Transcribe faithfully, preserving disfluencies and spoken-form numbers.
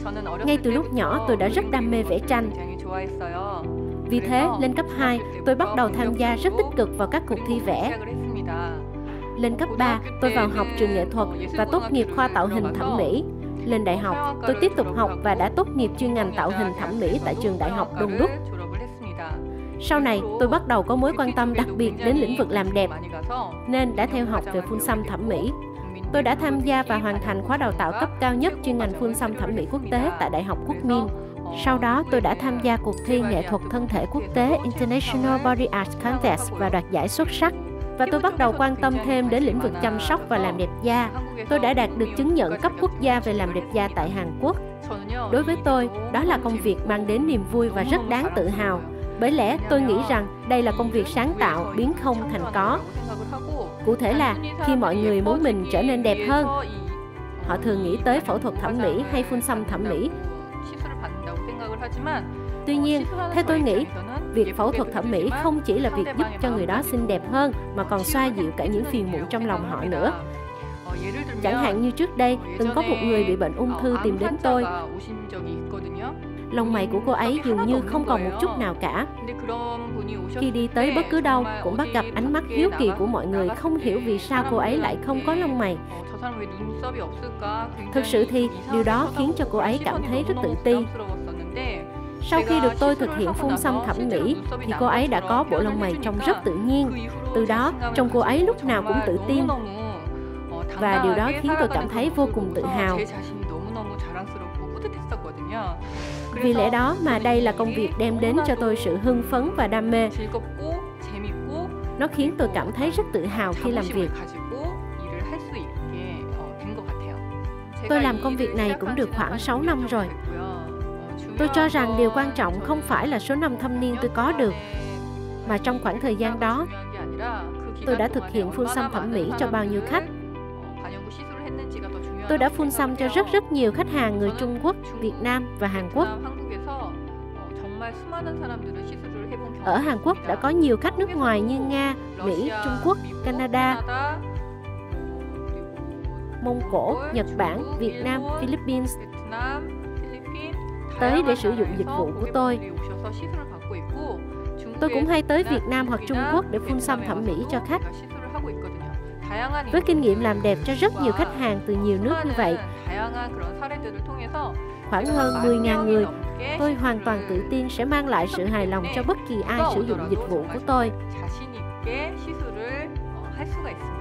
Ngay từ lúc nhỏ tôi đã rất đam mê vẽ tranh. Vì thế, lên cấp hai, tôi bắt đầu tham gia rất tích cực vào các cuộc thi vẽ. Lên cấp ba, tôi vào học trường nghệ thuật và tốt nghiệp khoa tạo hình thẩm mỹ. Lên đại học, tôi tiếp tục học và đã tốt nghiệp chuyên ngành tạo hình thẩm mỹ tại trường đại học Đông Đúc. Sau này, tôi bắt đầu có mối quan tâm đặc biệt đến lĩnh vực làm đẹp, nên đã theo học về phun xăm thẩm mỹ. Tôi đã tham gia và hoàn thành khóa đào tạo cấp cao nhất chuyên ngành phun xăm thẩm mỹ quốc tế tại Đại học Quốc Min. Sau đó, tôi đã tham gia cuộc thi nghệ thuật thân thể quốc tế International Body Art Contest và đoạt giải xuất sắc. Và tôi bắt đầu quan tâm thêm đến lĩnh vực chăm sóc và làm đẹp da. Tôi đã đạt được chứng nhận cấp quốc gia về làm đẹp da tại Hàn Quốc. Đối với tôi, đó là công việc mang đến niềm vui và rất đáng tự hào. Bởi lẽ tôi nghĩ rằng đây là công việc sáng tạo, biến không thành có. Cụ thể là khi mọi người muốn mình trở nên đẹp hơn, họ thường nghĩ tới phẫu thuật thẩm mỹ hay phun xăm thẩm mỹ. Tuy nhiên, theo tôi nghĩ, việc phẫu thuật thẩm mỹ không chỉ là việc giúp cho người đó xinh đẹp hơn mà còn xoa dịu cả những phiền muộn trong lòng họ nữa. Chẳng hạn như trước đây, từng có một người bị bệnh ung thư tìm đến tôi. Lông mày của cô ấy dường như không còn một chút nào cả. Khi đi tới bất cứ đâu, cũng bắt gặp ánh mắt hiếu kỳ của mọi người không hiểu vì sao cô ấy lại không có lông mày. Thực sự thì điều đó khiến cho cô ấy cảm thấy rất tự ti. Sau khi được tôi thực hiện phun xăm thẩm mỹ, thì cô ấy đã có bộ lông mày trông rất tự nhiên. Từ đó, trông cô ấy lúc nào cũng tự tin. Và điều đó khiến tôi cảm thấy vô cùng tự hào. Vì lẽ đó mà đây là công việc đem đến cho tôi sự hưng phấn và đam mê. Nó khiến tôi cảm thấy rất tự hào khi làm việc. Tôi làm công việc này cũng được khoảng sáu năm rồi. Tôi cho rằng điều quan trọng không phải là số năm thâm niên tôi có được, mà trong khoảng thời gian đó, tôi đã thực hiện phun xăm thẩm mỹ cho bao nhiêu khách. Tôi đã phun xăm cho rất rất nhiều khách hàng người Trung Quốc, Việt Nam và Hàn Quốc. Ở Hàn Quốc đã có nhiều khách nước ngoài như Nga, Mỹ, Trung Quốc, Canada, Mông Cổ, Nhật Bản, Việt Nam, Philippines tới để sử dụng dịch vụ của tôi. Tôi cũng hay tới Việt Nam hoặc Trung Quốc để phun xăm thẩm mỹ cho khách. Với kinh nghiệm làm đẹp cho rất nhiều khách hàng từ nhiều nước như vậy, khoảng hơn mười nghìn người, tôi hoàn toàn tự tin sẽ mang lại sự hài lòng cho bất kỳ ai sử dụng dịch vụ của tôi.